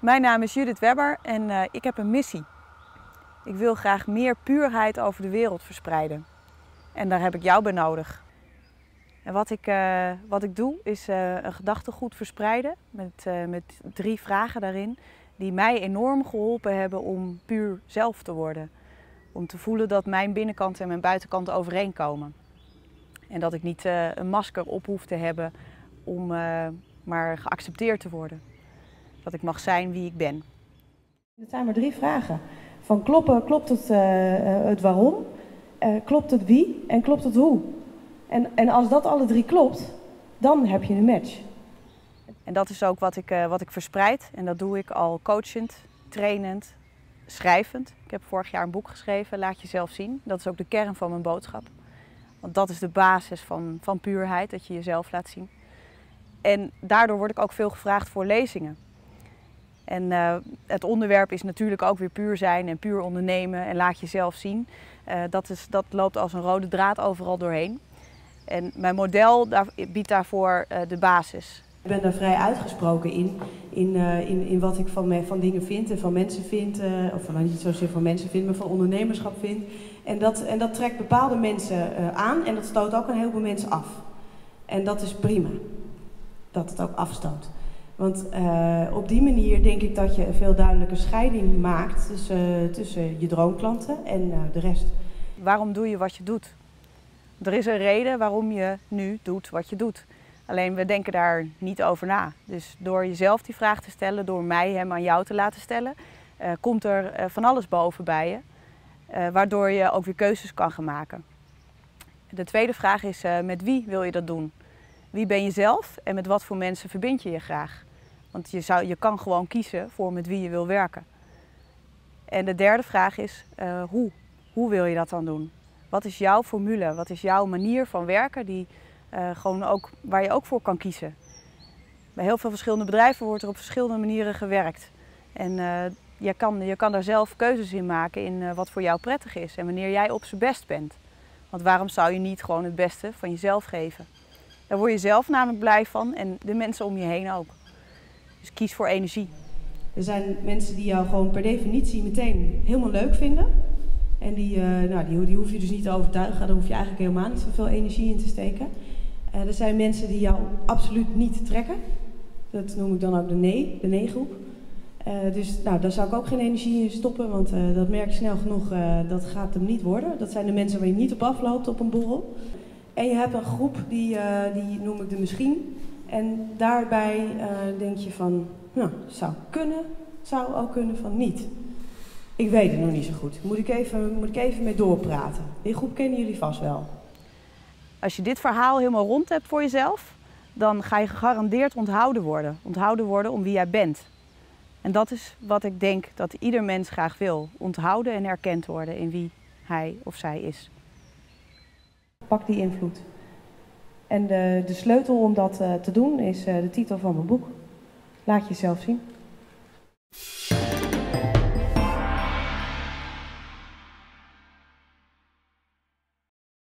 Mijn naam is Judith Webber en ik heb een missie. Ik wil graag meer puurheid over de wereld verspreiden. En daar heb ik jou bij nodig. En wat ik doe is een gedachtegoed verspreiden met 3 vragen daarin die mij enorm geholpen hebben om puur zelf te worden. Om te voelen dat mijn binnenkant en mijn buitenkant overeenkomen. En dat ik niet een masker op hoef te hebben om maar geaccepteerd te worden. Dat ik mag zijn wie ik ben. Het zijn maar 3 vragen. Van klopt het waarom, klopt het wie en klopt het hoe? En als dat alle 3 klopt, dan heb je een match. En dat is ook wat ik verspreid. En dat doe ik al coachend, trainend, schrijvend. Ik heb vorig jaar een boek geschreven, Laat jezelf zien. Dat is ook de kern van mijn boodschap. Want dat is de basis van puurheid, dat je jezelf laat zien. En daardoor word ik ook veel gevraagd voor lezingen. En het onderwerp is natuurlijk ook weer puur zijn en puur ondernemen en laat jezelf zien. Dat loopt als een rode draad overal doorheen. En mijn model biedt daarvoor de basis. Ik ben daar vrij uitgesproken in wat ik van dingen vind en van mensen vind. Of nou, niet zozeer van mensen vind, maar van ondernemerschap vind. En dat trekt bepaalde mensen aan en dat stoot ook een heleboel mensen af. En dat is prima, dat het ook afstoot. Want op die manier denk ik dat je een veel duidelijker scheiding maakt tussen je droomklanten en de rest. Waarom doe je wat je doet? Er is een reden waarom je nu doet wat je doet. Alleen we denken daar niet over na. Dus door jezelf die vraag te stellen, door mij hem aan jou te laten stellen, komt er van alles boven bij je. Waardoor je ook weer keuzes kan gaan maken. De tweede vraag is, met wie wil je dat doen? Wie ben je zelf en met wat voor mensen verbind je je graag? Want je kan gewoon kiezen voor met wie je wil werken. En de derde vraag is, hoe? Hoe wil je dat dan doen? Wat is jouw formule? Wat is jouw manier van werken waar je ook voor kan kiezen? Bij heel veel verschillende bedrijven wordt er op verschillende manieren gewerkt. En je kan daar zelf keuzes in maken in wat voor jou prettig is en wanneer jij op z'n best bent. Want waarom zou je niet gewoon het beste van jezelf geven? Daar word je zelf namelijk blij van en de mensen om je heen ook. Dus kies voor energie. Er zijn mensen die jou gewoon per definitie meteen helemaal leuk vinden. En die hoef je dus niet te overtuigen, daar hoef je eigenlijk helemaal niet zoveel energie in te steken. Er zijn mensen die jou absoluut niet trekken. Dat noem ik dan ook de nee-groep. Dus daar zou ik ook geen energie in stoppen, want dat merk je snel genoeg, dat gaat hem niet worden. Dat zijn de mensen waar je niet op afloopt op een borrel. En je hebt een groep, die noem ik de misschien. En daarbij denk je van, nou, zou kunnen, zou ook kunnen van niet. Ik weet het nog niet zo goed. Moet ik even mee doorpraten. Die groep kennen jullie vast wel. Als je dit verhaal helemaal rond hebt voor jezelf, dan ga je gegarandeerd onthouden worden. Onthouden worden om wie jij bent. En dat is wat ik denk dat ieder mens graag wil. Onthouden en erkend worden in wie hij of zij is. Pak die invloed. En de sleutel om dat te doen is de titel van mijn boek. Laat jezelf zien.